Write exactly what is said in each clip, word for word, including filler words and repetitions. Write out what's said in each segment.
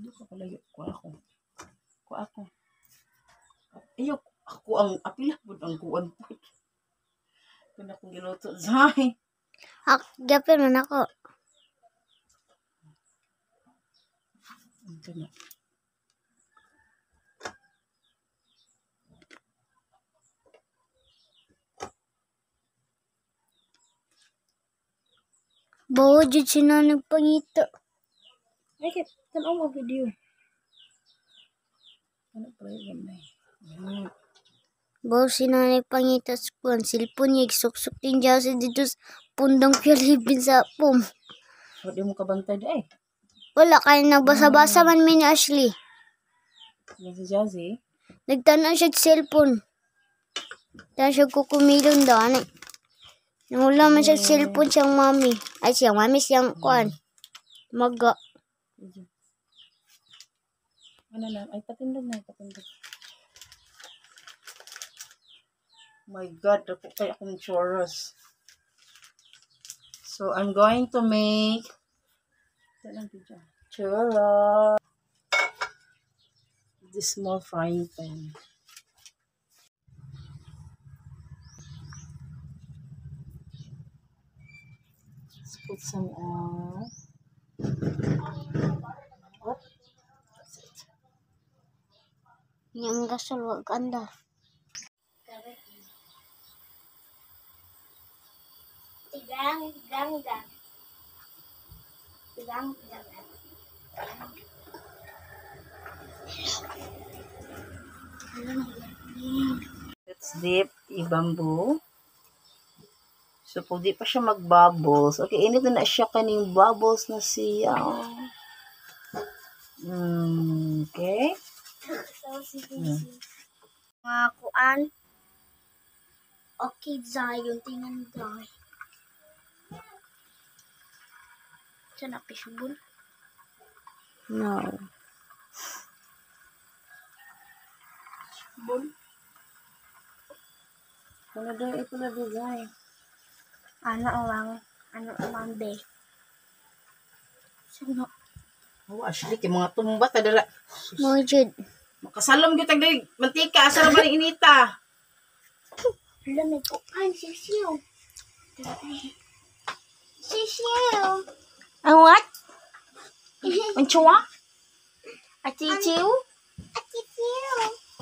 Dito ka layo ko ako. Ko ako. Iyo, ako ang apila po ang kuwan po. Kung akong giluto zahay. Ak, gapin man ako. Ito na. Bawa jud sina nagpangita. Ay, kaya, tanaw mo video. Ano pa yun na eh. Bawa sina nagpangita sa kuwan. Silpon niya, suksok din dyan sa dito sa pundang pilipin sa pum. So, di mo kabantay na eh. Wala, kaya nagbasa-basa man mi ni Ashley. Yan si Jazzy. Nagtanan siya sa cellphone. Tapos siya kukumilon daw. Ano? Nangula man siya sa cellphone siyang mami. Ay, siyang mami, siyang kuwan. Maga. Ano na? Ay, patindog na. Patindog. My God, ako kaya akong churros. So, I'm going to make churros. This small frying pan. Let's put some oil. What? That's it. Yang gasol, wag anda. Tigang, gang, gang. Tigang, gang, gang. Let's dip the bamboo. So, kung di pa siya mag-bubbles, okay, init na na siya kaning bubbles na siya. Mm, okay. Hmm. Mga kuan. Okay, Zion, tingnan daw. Saan na fishbowl? No. Fishbowl? Ano daw ito na design? Ano lang, ano lang be. Saan Oh, Ashley, kay mga tumba tadala. mo jud. Makasalom gyud tag mantika asa ra ba ni inita? Wala may kuan, sisiyo. Sisiyo. Ang what? Ang chua? Atitiw? Atitiw.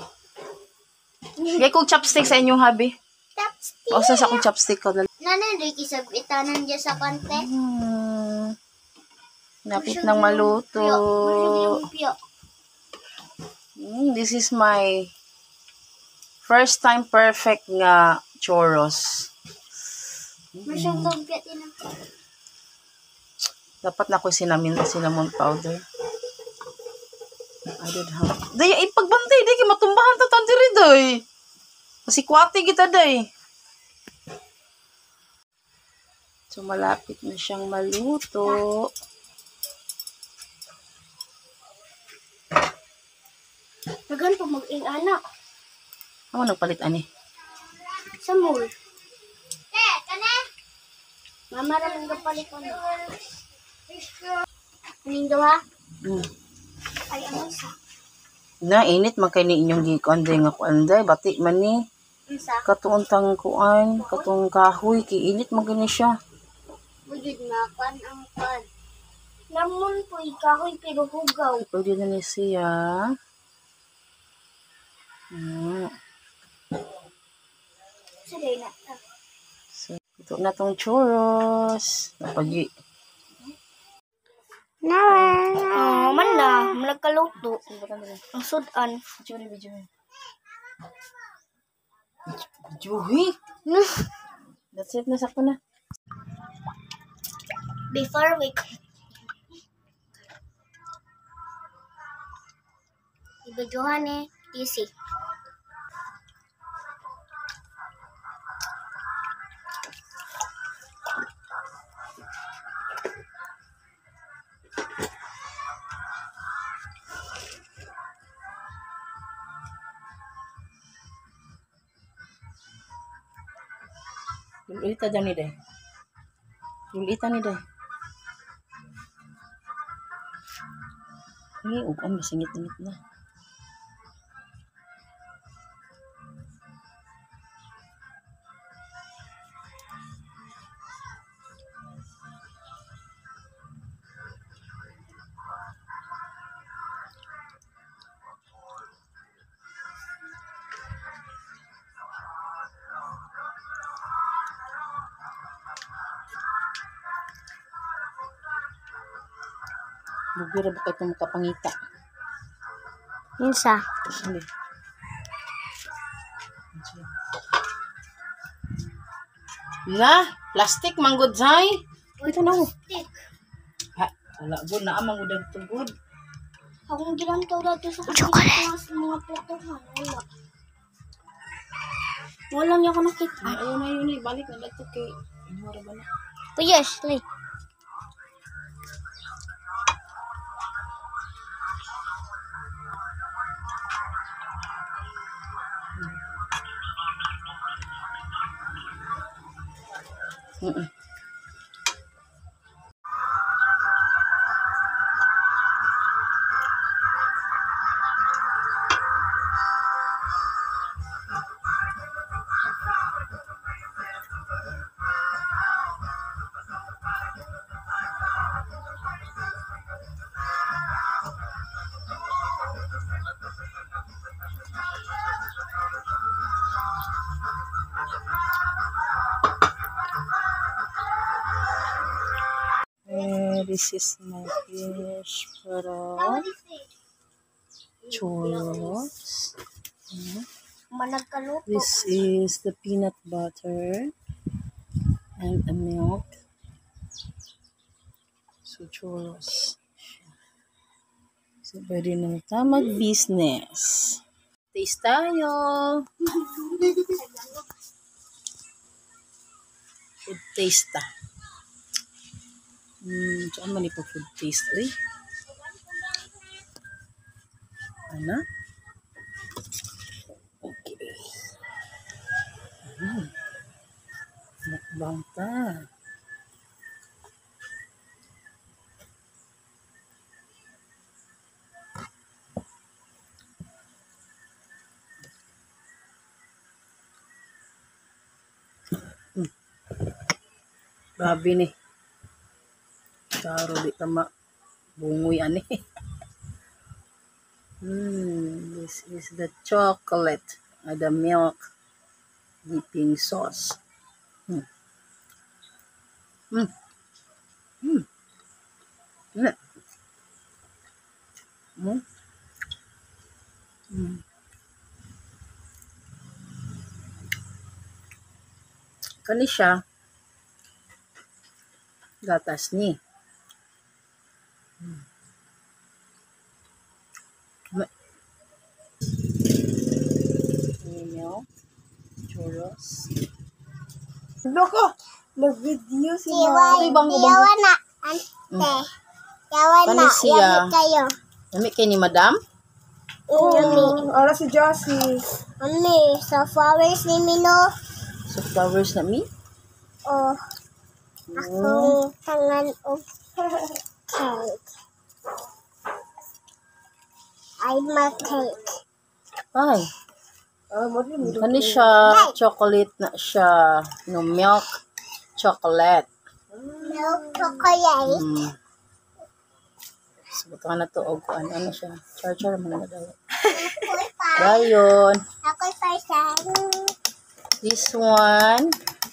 Gay kong chopstick sa inyong habi. Chopstick. O sa akong chopstick ko dali. Nanay, Ricky, sabitanan dyan sa kante. Hmm. Napit ng maluto. Mm, this is my first time perfect nga churros. Masyang lumpia din ako. Dapat na ko cinnamon, cinnamon powder. I don't have. Day, ipagbantay, day, kay matumbahan ta tan diri day. Kasi kwati kita day. So, malapit na siyang maluto. Nagan po mag-ing anak. Ako nagpalit ani. Sa mall. Eh, kana? Mama naman kapalit ko. Kaning daw ha? Hmm. Ay, ano sa? Na, init man kay ni inyong gikuan day nga kuan day. Bati man ni. Ano sa? Katuon tang kuan. Katong kahoy. Kay init man gani siya. Bujud na, kan ang kan. Namon po ikahoy pero hugaw. Pwede na ni siya. Hmm. Sige na. So, ito na tong churros. Napagi. Naman. Oh, man na. Malagkaluto. Ang sudan. Juhi, Juhi. Juhi? That's it, nasakto na. Before we Ibajuhan eh. Easy. Ulita dyan ni day. Ulita ni day. Ay, ukan, masingit-ingit na. Bubira ba kayo makapangita? Insa. Sige. Na, plastic manggod say. Ito na mo. Ha, wala gud na amang udag tugod. Akong gilantaw dito sa chocolate sa mga platuhan. Wala. Wala niya ako nakita. Ay, ayaw na yun eh. Balik na dito kay... Ano ba na? Puyes, lay. Mm-mm. Uh, this is my fish para churros. Uh, Managkaluto. This is the peanut butter and the milk. So churros. So pwede na ito mag-business. Taste tayo. Food taste ta. Hmm, saan man ito food taste, eh? Ano? Okay. Hmm. Mukbang ta. Hmm. Grabe ni. Karo di tama bungoy ani. Hmm, this is the chocolate, uh, the milk dipping sauce. Hmm. Hmm. Hmm. Hmm. Hmm. Hmm. Kani siya gatas ni. Hmm. Milk, churros. Loko! Nag-video si Mama. Ito bang ubang? Yawan na, ante. Yawan na, Panis siya. yamit kayo. Yami kay ni Madam? Yami. Ara si Josie. Ami, sa flowers ni Mino. So flowers na mi? Oh, akong tangan of cake. I'm a cake. Ay, Ah, mo rin mo. kani siya chocolate na siya. No, milk chocolate. Milk chocolate. Hmm. So, buto na to og ano, ano siya. Char-char man na daw. Dayon. Ako'y person. This one.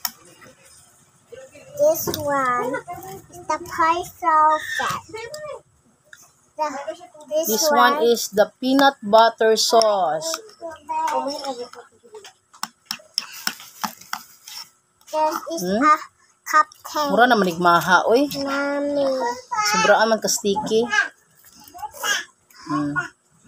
This one is the parcel set. The, this, This one is the peanut butter sauce. This is Hmm? a cupcake. Mura na manigmaha, oy. Mami. Sobraan man ka-sticky. Hmm.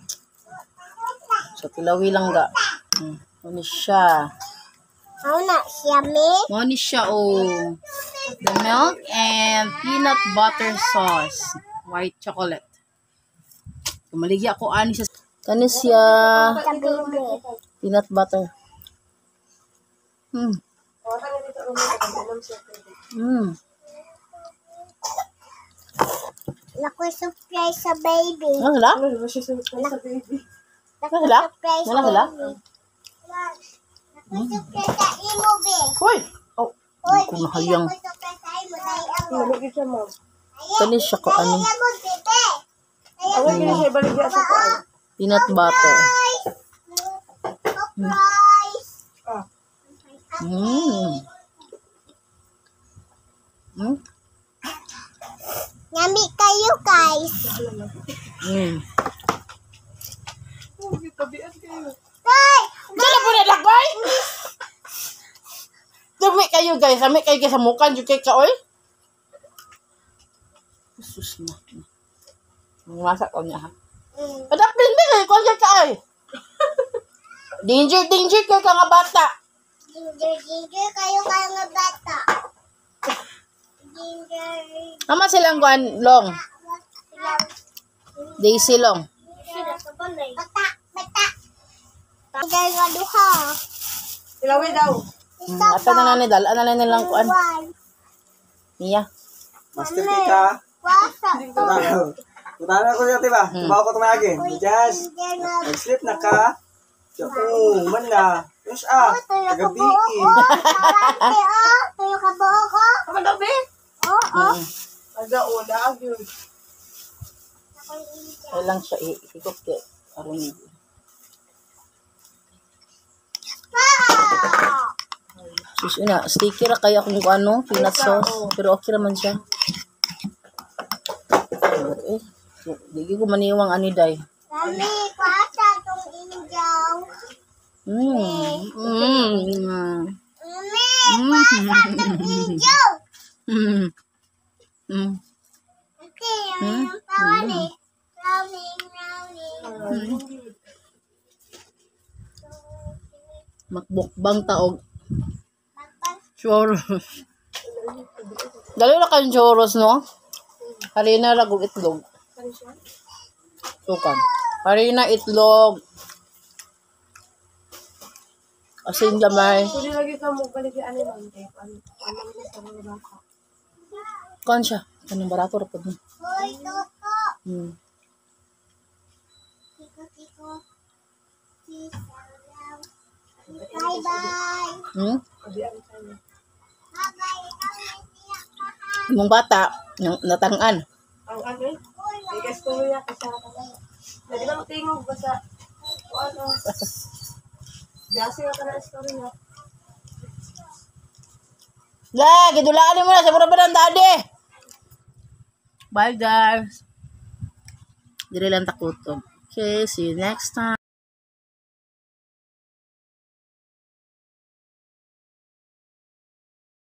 So, tilawi lang ga. Hmm. Ano siya? How na yummy? Ano siya, oh. The milk and peanut butter sauce. White chocolate. Kumaligi ako ani siya. Kani siya The baby. peanut butter. Hmm. Hmm. Naku surprise sa baby. Ano sila? Ano ba siya sa sa baby? Naku Ano sila? surprise Wala sila? baby. Naku surprise sa imo, be. Hoy! Oh, Hoy, hindi ko nahayang. naku surprise sa imo. Dahil ako. Lamig siya, ma'am. Kani siya ko ano. Dahil ako, bebe. Away gini siya baligya sa kuan. Peanut butter. Surprise! Ah, Mm. Mm. Yummy kayo, guys. Mm. uy, tabian kayo. Tay! Dala po na lakbay! Dumi kayo guys. Ami kayo sa mukha. Diyo kayo ka, oy. Sus na. Masak ko niya ha. Mm. Padapin din kayo. Kung ka ay. Danger, danger kayo ka nga bata. Ginger, ginger kayo kayo nga bata. Ginger. Ama silang kuan long. Silang. Daisy long. Bata, bata. Ginger nga duha. Ilawi daw. Hmm, ato na na ni dal. Ano na nilang kuan. One. Niya. Master kita. Wasa. Putahan ako dito, diba? Tumawa ko tumagi. Just, Ginger nga. nag-sleep na ka. So, oh, man na. Yes, ah. Oh, tuyo ka Kagabi, buo ko. eh. Sarante, oh. Tuyo ka buo ko. Kaman daw, be? Oh, oh. Mm. Aga, una, agyod. Ay lang siya ikot kay aron ni. Ah! Sus ina, sticker ra kaya kung ano, peanut sauce, pero okay naman siya. Eh, di ko maniwang ani day. Mami, pasa tong injaw. Mm. Mm. Mami, pasa tong injaw. Mm. Mm. Okay, yung tawan eh. Rolling, rolling. Makbukbang taog Magpag- churros. Dali na kayong churros, no? Harina ragog itlog. Sukan. Harina itlog. Asin gamay. Kung lagi ka mo baligya ani ma'am, kay ano ano sa mga bata. Kan siya. Kanang barato ra pud. Hoy, Toto. Hmm. Kiko, kiko. Kisaw. Bye-bye. Hmm? Tabian kayo. Bye-bye. Ikaw na siya, kahan. Imong bata nang natangan. Ang ano eh? Ay, guys, kung niya kasi ako. Hindi na matingog ba sa kung ano. Biyasi ka na story niya. La, gidulaan mo na sa mura ba ng dade. Bye guys. Dili lang takutob. Okay, see you next time.